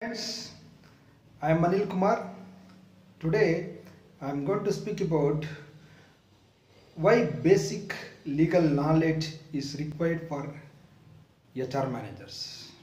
Friends, I am Anil Kumar. Today I am going to speak about why basic legal knowledge is required for HR managers.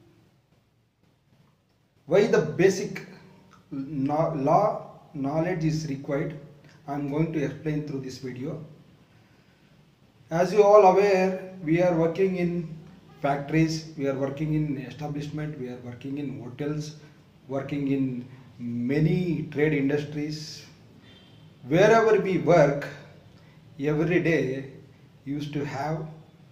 Why the basic law knowledge is required, I am going to explain through this video. As you all aware, we are working in factories, we are working in establishment, we are working in hotels, working in many trade industries. Wherever we work, every day used to have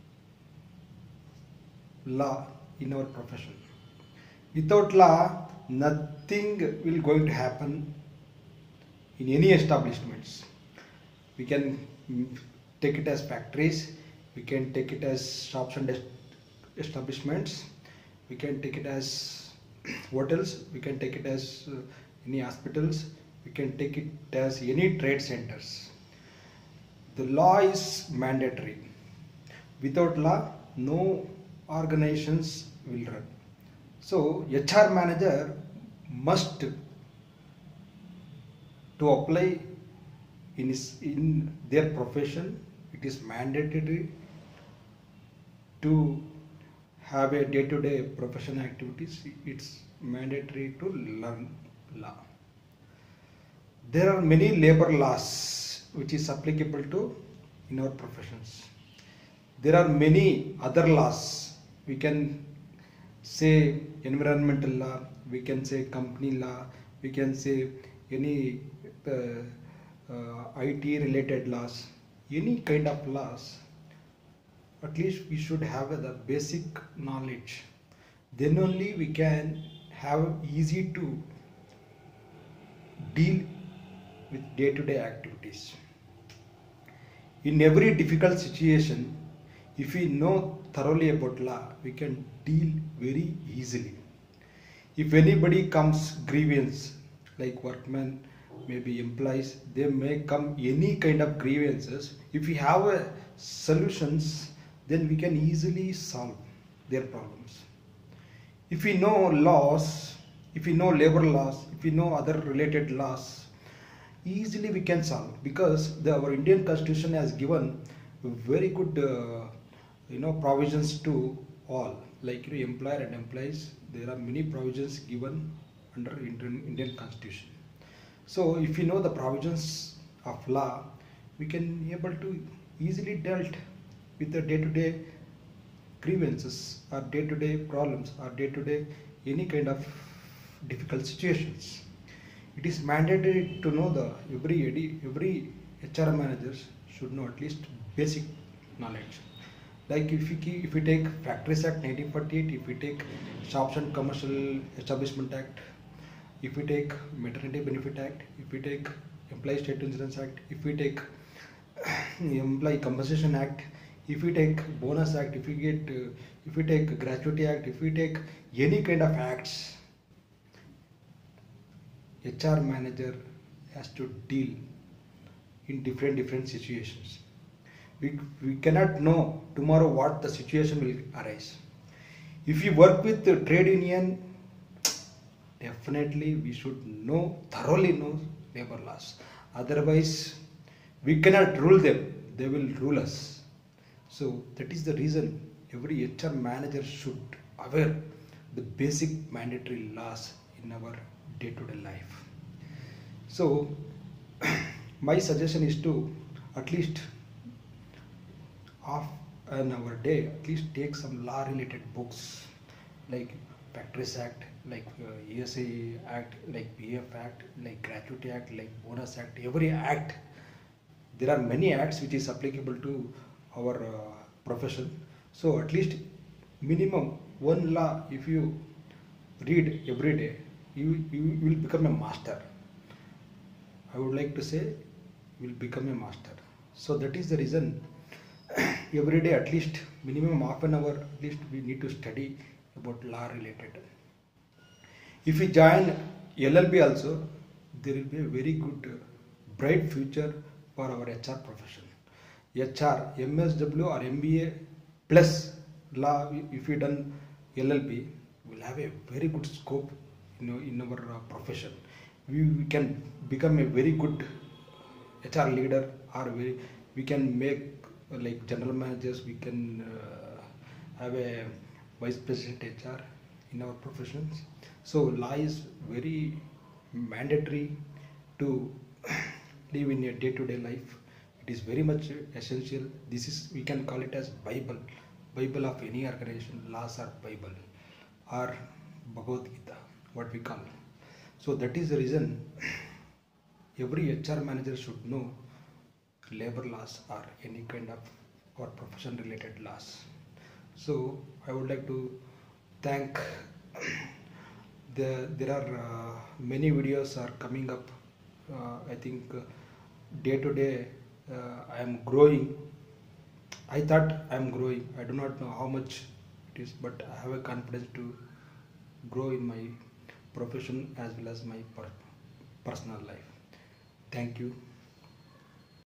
law in our profession. Without law, nothing will going to happen in any establishments. We can take it as factories, we can take it as shops and establishments, we can take it as hotels, we can take it as any hospitals, we can take it as any trade centers. The law is mandatory. Without law, no organizations will run. So HR manager must to apply in their profession. It is mandatory to have a day-to-day professional activities. It's mandatory to learn law. There are many labor laws which is applicable to in our professions. There are many other laws. We can say environmental law, we can say company law, we can say any IT related laws, any kind of laws. At least we should have the basic knowledge. Then only we can have easy to deal with day-to-day activities. In every difficult situation, if we know thoroughly about law, we can deal very easily. If anybody comes grievance, like workmen, maybe employees, they may come any kind of grievances. If we have solutions, then we can easily solve their problems. If we know laws, if we know labor laws, if we know other related laws, easily we can solve, because our Indian Constitution has given very good provisions to all, like employer and employees. There are many provisions given under Indian Constitution. So if we know the provisions of law, we can be able to easily dealt with the day-to-day grievances or day-to-day problems or day-to-day any kind of difficult situations. It is mandatory to know every HR managers should know at least basic knowledge. Like if we take Factories Act 1948, if we take Shops and Commercial Establishment Act, if we take Maternity Benefit Act, if we take Employee State Insurance Act, if we take Employee Compensation Act, if we take Bonus Act, if we take Gratuity Act, if we take any kind of acts, HR manager has to deal in different situations. We cannot know tomorrow what the situation will arise. If you work with the trade union, definitely we should thoroughly know labor laws. Otherwise, we cannot rule them, they will rule us. So that is the reason every HR manager should aware the basic mandatory laws in our day-to-day life. So my suggestion is to at least half an hour day, at least take some law related books like Factories Act, like ESA Act, like PF Act, like Gratuity Act, like Bonus Act. Every act, there are many acts which is applicable to our profession. So at least minimum one law, if you read every day, you will become a master. I would like to say you will become a master. So that is the reason every day at least minimum half an hour at least we need to study about law related. If we join LLB also, there will be a very good bright future for our HR profession. HR, MSW or MBA plus law, if we done LLB, will have a very good scope in our profession. We can become a very good HR leader, or we can make like general managers. We can have a vice president HR in our professions. So law is very mandatory to live in a day-to-day life. It is very much essential. This is, we can call it as Bible of any organization. Laws are Bible or Bhagavad Gita, what we call. So that is the reason every HR manager should know labor laws or any kind of or profession related laws. So I would like to thank there are many videos are coming up. I think day to day I am growing. I thought I am growing. I do not know how much it is, but I have a confidence to grow in my profession as well as my personal life. Thank you.